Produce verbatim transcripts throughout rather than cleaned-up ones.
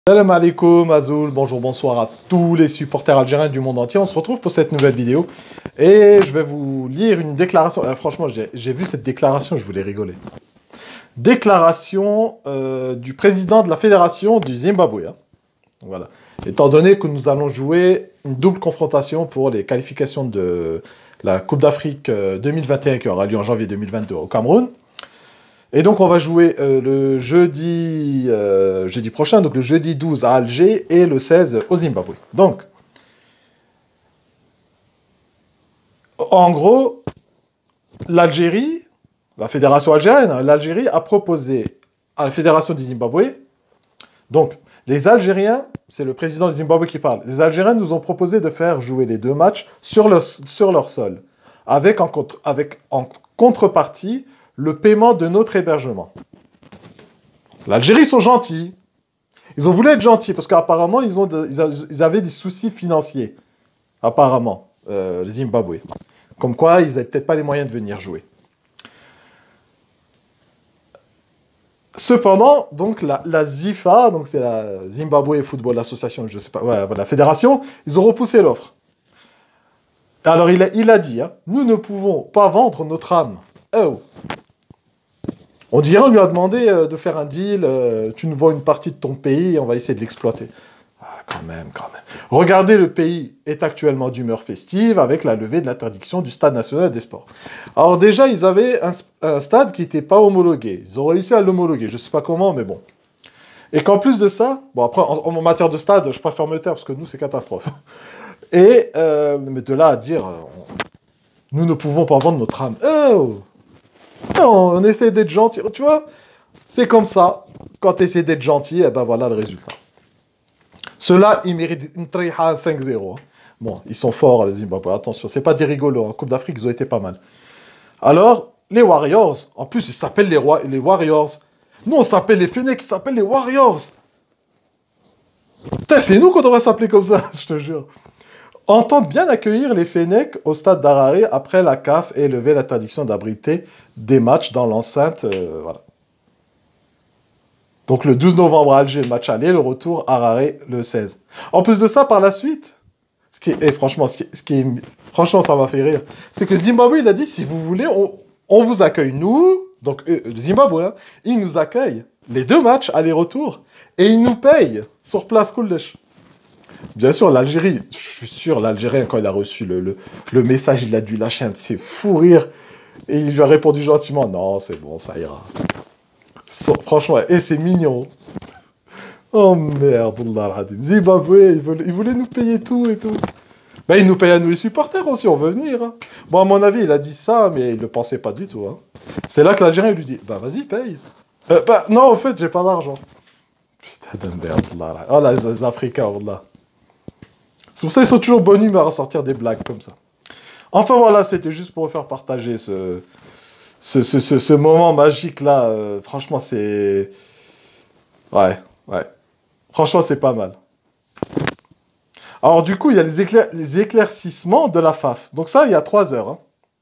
Salam alaikum, Azoul, bonjour, bonsoir à tous les supporters algériens du monde entier. On se retrouve pour cette nouvelle vidéo et je vais vous lire une déclaration. Euh, franchement, j'ai vu cette déclaration, je voulais rigoler. Déclaration euh, du président de la fédération du Zimbabwe. Hein. Voilà. Étant donné que nous allons jouer une double confrontation pour les qualifications de la Coupe d'Afrique deux mille vingt et un qui aura lieu en janvier deux mille vingt-deux au Cameroun. Et donc on va jouer euh, le jeudi, euh, jeudi prochain, donc le jeudi douze à Alger et le seize au Zimbabwe. Donc, en gros, l'Algérie, la fédération algérienne, l'Algérie a proposé à la fédération du Zimbabwe, donc les Algériens, c'est le président du Zimbabwe qui parle, les Algériens nous ont proposé de faire jouer les deux matchs sur, le, sur leur sol, avec en, contre, avec en contrepartie le paiement de notre hébergement. L'Algérie sont gentils. Ils ont voulu être gentils parce qu'apparemment, ils, ont de, ils avaient des soucis financiers. Apparemment, euh, le Zimbabwe. Comme quoi, ils n'avaient peut-être pas les moyens de venir jouer. Cependant, donc la, la ZIFA, donc c'est la Zimbabwe Football Association, je sais pas, ouais, la fédération, ils ont repoussé l'offre. Alors il a, il a dit, hein, nous ne pouvons pas vendre notre âme. Oh. On dirait, on lui a demandé euh, de faire un deal, euh, tu nous vends une partie de ton pays et on va essayer de l'exploiter. Ah, quand même, quand même. Regardez, le pays est actuellement d'humeur festive avec la levée de l'interdiction du Stade national des sports. Alors déjà, ils avaient un, un stade qui n'était pas homologué. Ils ont réussi à l'homologuer, je ne sais pas comment, mais bon. Et qu'en plus de ça, bon après, en, en matière de stade, je préfère me taire parce que nous, c'est catastrophe. Et, euh, mais de là à dire, euh, on, nous ne pouvons pas vendre notre âme. Oh! Non, on essaie d'être gentil, tu vois, c'est comme ça. Quand tu essaies d'être gentil, et ben voilà le résultat. Ceux-là, ils méritent une triha cinq zéro. Bon, ils sont forts, les Zimbabwe, attention, c'est pas des rigolos. En Coupe d'Afrique, ils ont été pas mal. Alors, les Warriors, en plus, ils s'appellent les, les Warriors. Nous, on s'appelle les Fennecs, ils s'appellent les Warriors. Putain, c'est nous qu'on devrait s'appeler comme ça, je te jure. On tente bien d'accueillir les Fennecs au stade d'Harare après la C A F et lever l'interdiction d'abriter des matchs dans l'enceinte. Euh, voilà. Donc le douze novembre à Alger, le match aller, le retour à Harare le seize. En plus de ça, par la suite, ce qui est, et franchement, ce qui est, ce qui est, franchement, ça m'a fait rire, c'est que Zimbabwe, il a dit, si vous voulez, on, on vous accueille, nous, donc euh, Zimbabwe, hein, il nous accueille les deux matchs aller-retour et il nous paye sur place Kouldesh. Bien sûr, l'Algérie, je suis sûr, l'Algérien, quand il a reçu le, le, le message, il a dû lâcher un de ses fous rires. Et il lui a répondu gentiment, non, c'est bon, ça ira. So, franchement, et c'est mignon. Oh merde, Zimbabwe, il voulait, il voulait nous payer tout et tout. Ben, il nous paye à nous les supporters aussi, on veut venir. Hein. Bon, à mon avis, il a dit ça, mais il ne le pensait pas du tout. Hein. C'est là que l'Algérien lui dit, bah vas-y, paye. Euh, bah, non, en fait, j'ai pas d'argent. Putain de merde, là. Oh là, les, les Africains, là. C'est pour ça qu'ils sont toujours bonne humeur à sortir des blagues comme ça. Enfin voilà, c'était juste pour vous faire partager ce, ce, ce, ce, ce moment magique-là. Euh, franchement, c'est... Ouais, ouais. Franchement, c'est pas mal. Alors du coup, il y a les, éclair... les éclaircissements de la F A F. Donc ça, il y a trois heures. Hein.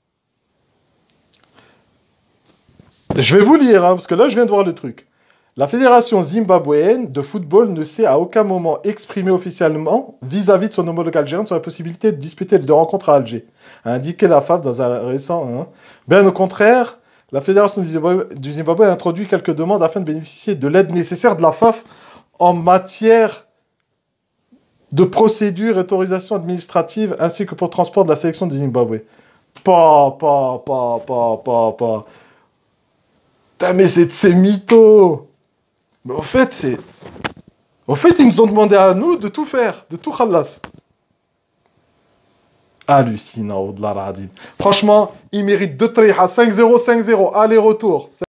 Je vais vous lire, hein, parce que là, je viens de voir le truc. La fédération zimbabwéenne de football ne s'est à aucun moment exprimée officiellement vis-à-vis de son homologue algérien sur la possibilité de disputer deux rencontres à Alger, a indiqué la F A F dans un récent... Hein. Bien au contraire, la fédération du Zimbabwe, du Zimbabwe a introduit quelques demandes afin de bénéficier de l'aide nécessaire de la F A F en matière de procédures et autorisations administratives ainsi que pour le transport de la sélection du Zimbabwe. Pas, pas, pas, pas, pas, pas... Putain, mais c'est de ces mythos. Mais au fait, c'est... Au fait, ils nous ont demandé à nous de tout faire, de tout khalas. Hallucinant, au-delà. Franchement, ils méritent deux triha, cinq zéro, cinq zéro, aller-retour.